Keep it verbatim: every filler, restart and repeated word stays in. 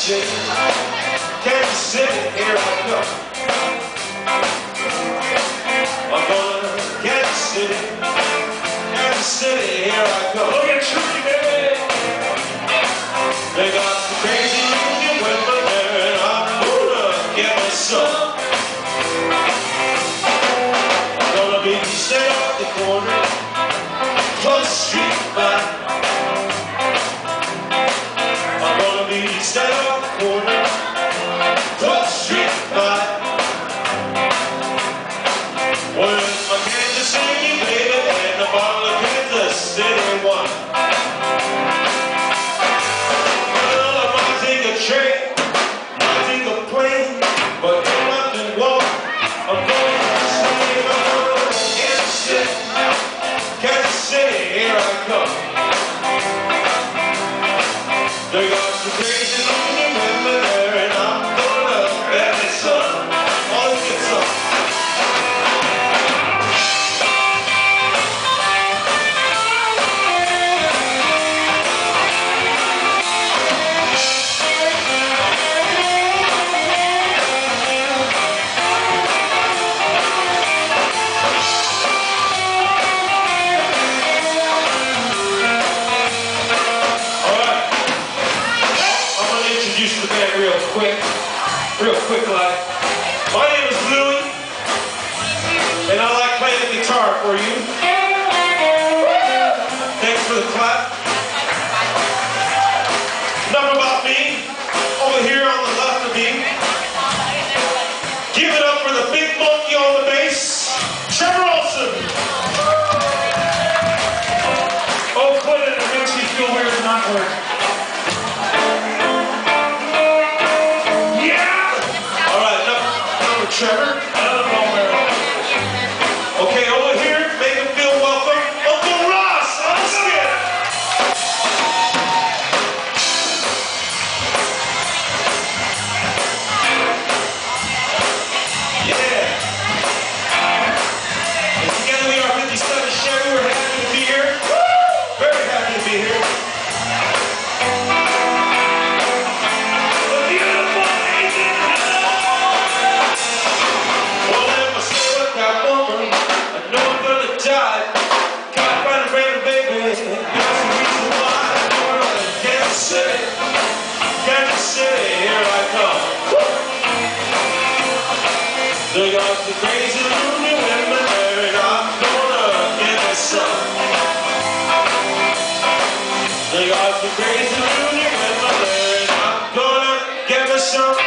City, Kansas City, here I come. I'm going to Kansas City, Kansas City, here I come. Look at Trudy, baby. They got some crazy union women there, and I'm gonna get me some. I'm gonna be staying off the corner, close the street back. I'm gonna be staying off the corner, close the street back. With my Kansas City baby and a bottle of Kansas City wine. Well, I might take a train, might take a plane, but if nothing won't, I'm going to stay on Kansas City, Kansas City, here I come. They got some crazy looking women there, and I'm gonna get me some. I'll get some. Introduce the band real quick, real quick like. My name is Louie, and I like playing the guitar for you. Thanks for the clap. Enough about me. Over here on the left of me, give it up for the big monkey on the bass, Chevy Band. Oh, quit it, it makes me feel weird and awkward. Trevor, I don't know where. Okay, over here, make him feel welcome. Uncle Ross, let's get it. Yeah. And together we are fifty-seven Chevy. We're happy to be here. Very happy to be here. They got the crazy loony women there, and I'm gonna give me some. They got the crazy loony women there, and I'm gonna give me some.